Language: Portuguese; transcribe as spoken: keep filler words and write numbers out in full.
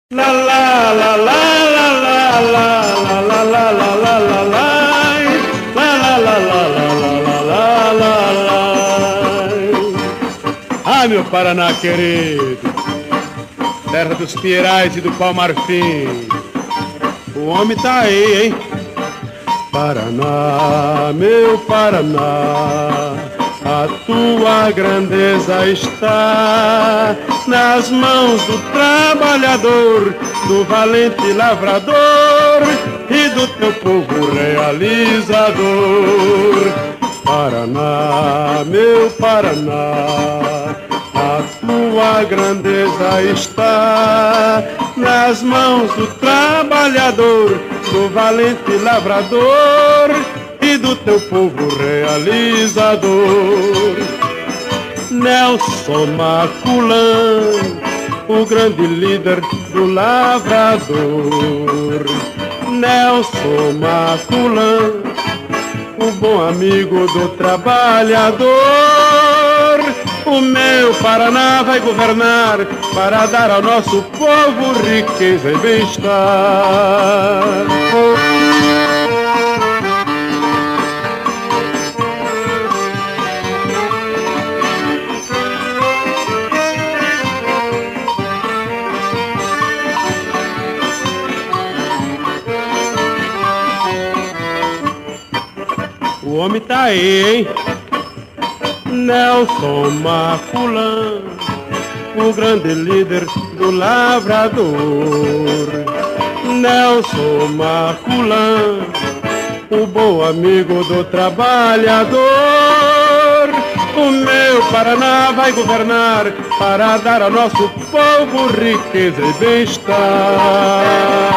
La la la la la la la la la la la la la la la la la la. Ah, meu Paraná querido, terra dos Pierais e do Palmarfim, o homem tá aí, hein? Paraná, meu Paraná, a tua grandeza está nas mãos do trabalhador, do valente lavrador e do teu povo realizador. Paraná, meu Paraná, a tua grandeza está nas mãos do trabalhador, do valente lavrador e do teu povo realizador. Nelson Maculan, o grande líder do lavrador. Nelson Maculan, o bom amigo do trabalhador. O meu Paraná vai governar para dar ao nosso povo riqueza e bem-estar. O homem tá aí, hein? Nelson Maculan, o grande líder do lavrador. Nelson Maculan, o bom amigo do trabalhador. O meu Paraná vai governar para dar ao nosso povo riqueza e bem-estar.